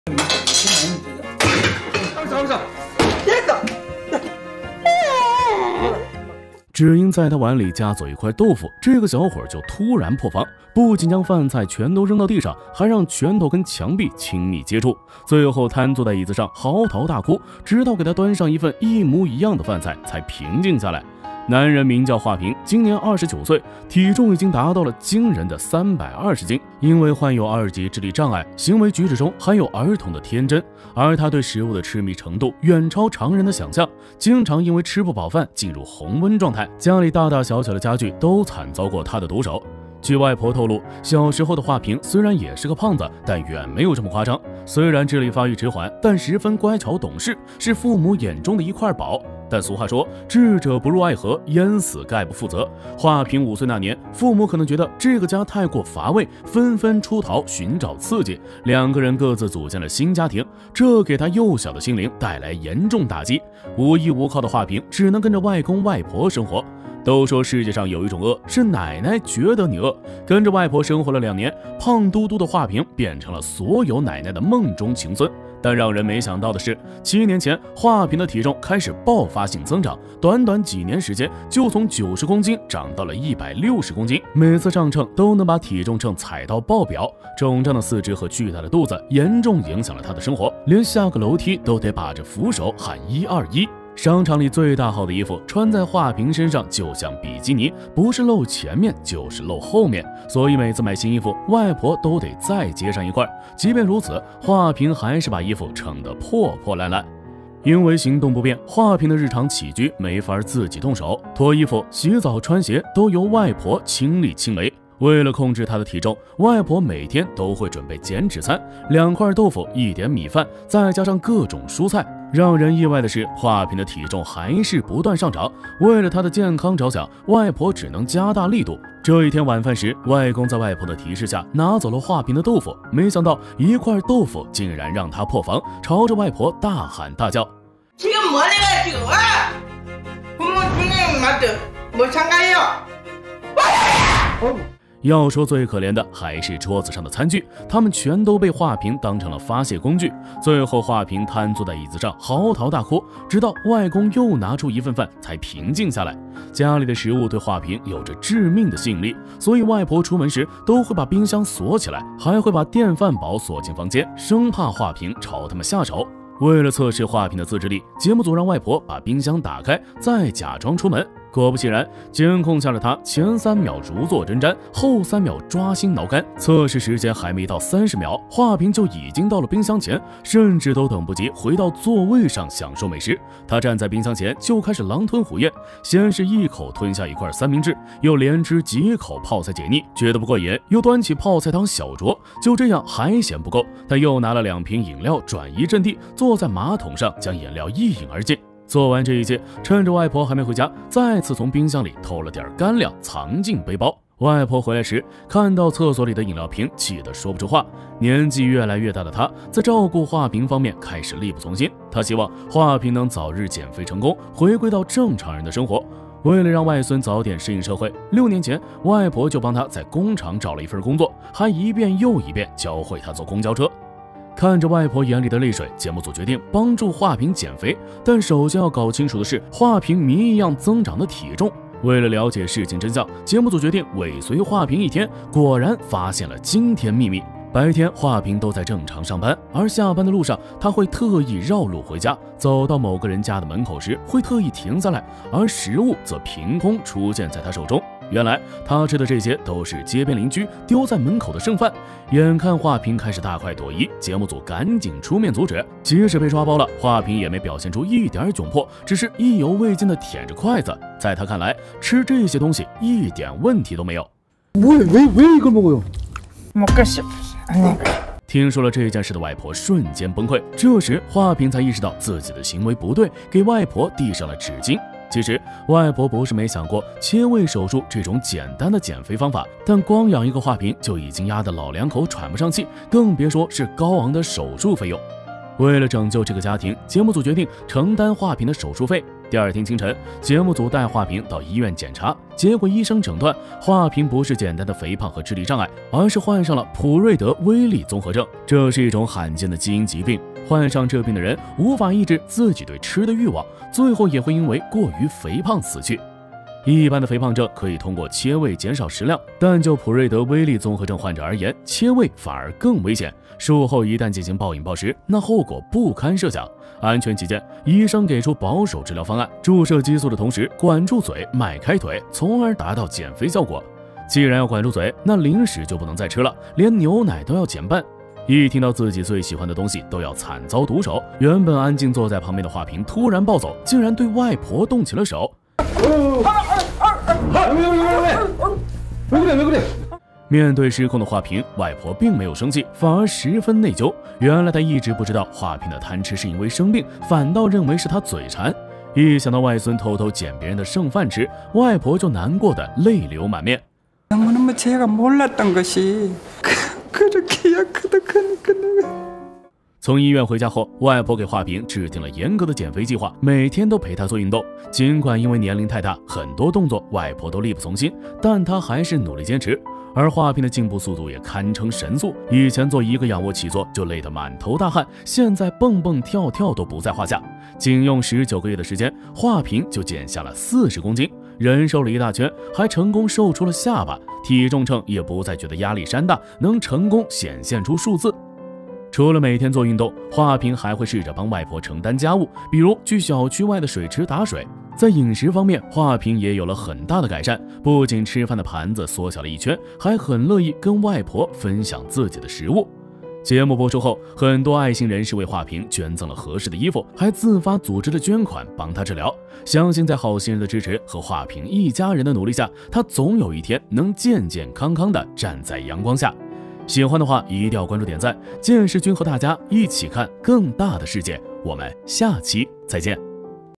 只因在他碗里夹走一块豆腐，这个小伙就突然破防，不仅将饭菜全都扔到地上，还让拳头跟墙壁亲密接触，最后瘫坐在椅子上嚎啕大哭，直到给他端上一份一模一样的饭菜才平静下来。男人名叫华平，今年29岁，体重已经达到了惊人的320斤。因为患有2级智力障碍，行为举止中含有儿童的天真，而他对食物的痴迷程度远超常人的想象，经常因为吃不饱饭进入红温状态，家里大大小小的家具都惨遭过他的毒手。据外婆透露，小时候的华平虽然也是个胖子，但远没有这么夸张。虽然智力发育迟缓，但十分乖巧懂事，是父母眼中的一块宝。但俗话说，智者不入爱河，淹死概不负责。华平5岁那年，父母可能觉得这个家太过乏味，纷纷出逃寻找刺激，两个人各自组建了新家庭，这给他幼小的心灵带来严重打击。无依无靠的华平只能跟着外公外婆生活。都说世界上有一种饿，是奶奶觉得你饿。跟着外婆生活了2年，胖嘟嘟的华平变成了所有奶奶的梦中情孙。但让人没想到的是，7年前华平的体重开始爆发性增长，短短几年时间就从90公斤长到了160公斤，每次上秤都能把体重秤踩到爆表。肿胀的四肢和巨大的肚子严重影响了他的生活，连下个楼梯都得把着扶手喊121。商场里最大号的衣服穿在华平身上就像比基尼，不是露前面就是露后面，所以每次买新衣服，外婆都得再接上一块。即便如此，华平还是把衣服撑得破破烂烂。因为行动不便，华平的日常起居没法自己动手，脱衣服、洗澡、穿鞋都由外婆亲力亲为。为了控制他的体重，外婆每天都会准备减脂餐，2块豆腐、1点米饭，再加上各种蔬菜。让人意外的是，华平的体重还是不断上涨。为了他的健康着想，外婆只能加大力度。这一天晚饭时，外公在外婆的提示下拿走了华平的豆腐，没想到一块豆腐竟然让他破防，朝着外婆大喊大叫：“要说最可怜的还是桌子上的餐具，他们全都被华平当成了发泄工具。最后华平瘫坐在椅子上嚎啕大哭，直到外公又拿出一份饭才平静下来。家里的食物对华平有着致命的吸引力，所以外婆出门时都会把冰箱锁起来，还会把电饭煲锁进房间，生怕华平朝他们下手。为了测试华平的自制力，节目组让外婆把冰箱打开，再假装出门。果不其然，监控下了他前3秒如坐针毡，后3秒抓心挠肝。测试时间还没到30秒，华平就已经到了冰箱前，甚至都等不及回到座位上享受美食。他站在冰箱前就开始狼吞虎咽，先是一口吞下一块三明治，又连吃几口泡菜解腻，觉得不过瘾，又端起泡菜当小酌。就这样还嫌不够，他又拿了2瓶饮料转移阵地，坐在马桶上将饮料一饮而尽。做完这一切，趁着外婆还没回家，再次从冰箱里偷了点干粮藏进背包。外婆回来时看到厕所里的饮料瓶，气得说不出话。年纪越来越大的她在照顾华平方面开始力不从心，她希望华平能早日减肥成功，回归到正常人的生活。为了让外孙早点适应社会，6年前外婆就帮他在工厂找了一份工作，还一遍又一遍教会他坐公交车。看着外婆眼里的泪水，节目组决定帮助华平减肥，但首先要搞清楚的是华平谜一样增长的体重。为了了解事情真相，节目组决定尾随华平1天，果然发现了惊天秘密。白天华平都在正常上班，而下班的路上他会特意绕路回家，走到某个人家的门口时会特意停下来，而食物则凭空出现在他手中。原来他吃的这些都是街边邻居丢在门口的剩饭。眼看华平开始大快朵颐，节目组赶紧出面阻止。即使被抓包了，华平也没表现出一点窘迫，只是意犹未尽地舔着筷子。在他看来，吃这些东西一点问题都没有。听说了这件事的外婆瞬间崩溃，这时华平才意识到自己的行为不对，给外婆递上了纸巾。其实外婆不是没想过切胃手术这种简单的减肥方法，但光养一个华平就已经压得老两口喘不上气，更别说是高昂的手术费用。为了拯救这个家庭，节目组决定承担华平的手术费。第2天清晨，节目组带华平到医院检查， 结果医生诊断华平不是简单的肥胖和智力障碍，而是患上了普瑞德威利综合症。这是一种罕见的基因疾病，患上这病的人无法抑制自己对吃的欲望，最后也会因为过于肥胖死去。一般的肥胖症可以通过切胃减少食量，但就普瑞德威利综合症患者而言，切胃反而更危险。术后一旦进行暴饮暴食，那后果不堪设想。安全起见，医生给出保守治疗方案，注射激素的同时管住嘴，迈开腿，从而达到减肥效果。既然要管住嘴，那零食就不能再吃了，连牛奶都要减半。一听到自己最喜欢的东西都要惨遭毒手，原本安静坐在旁边的华平突然暴走，竟然对外婆动起了手。面对失控的华平，外婆并没有生气，反而十分内疚。原来她一直不知道华平的贪吃是因为生病，反倒認為是他嘴馋。一想到外孙偷偷捡别人的剩饭吃，外婆就难过的泪流满面。从医院回家后，外婆给华平制定了严格的减肥计划，每天都陪他做运动。尽管因为年龄太大，很多动作外婆都力不从心，但他还是努力坚持。而华平的进步速度也堪称神速，以前做一个仰卧起坐就累得满头大汗，现在蹦蹦跳跳都不在话下。仅用19个月的时间，华平就减下了40公斤，人瘦了一大圈，还成功瘦出了下巴，体重秤也不再觉得压力山大，能成功显现出数字。除了每天做运动，华平还会试着帮外婆承担家务，比如去小区外的水池打水。在饮食方面，华平也有了很大的改善，不仅吃饭的盘子缩小了一圈，还很乐意跟外婆分享自己的食物。节目播出后，很多爱心人士为华平捐赠了合适的衣服，还自发组织了捐款帮他治疗。相信在好心人的支持和华平一家人的努力下，他总有一天能健健康康地站在阳光下。喜欢的话一定要关注点赞，剑士君和大家一起看更大的世界，我们下期再见。